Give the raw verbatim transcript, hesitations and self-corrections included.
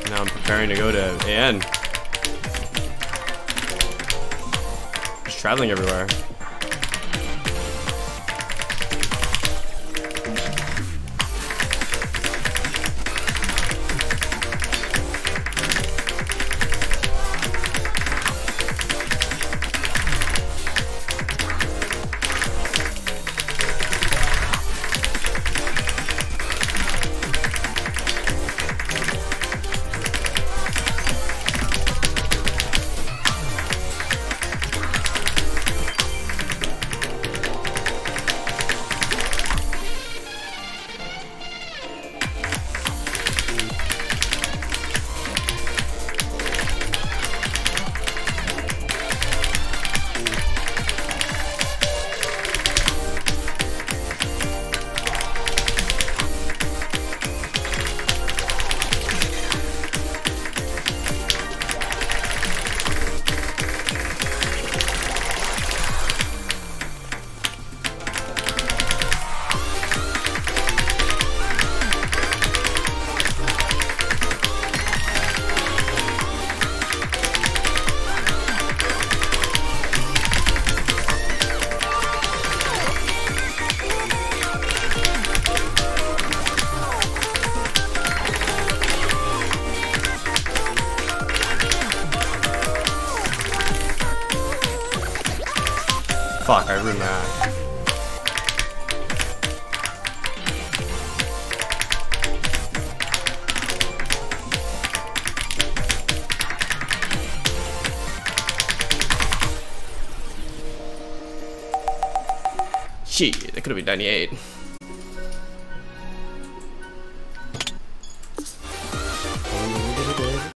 Now I'm preparing to go to A N. Just traveling everywhere. Fuck, I ruined that. Shit, that could have been ninety-eight.